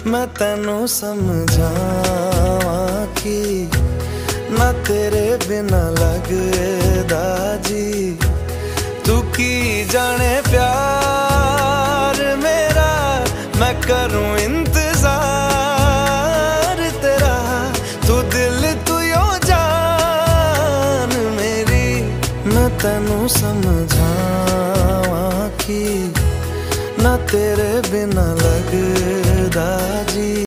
मैं तैनू समझावां कि ना तेरे बिना लगदा जी। तू की जाने प्यार मेरा, मैं करूं इंतजार तेरा। तू दिल तू यो जान मेरी, मैं तैनू समझावां कि ना तेरे बिना लगदा जी।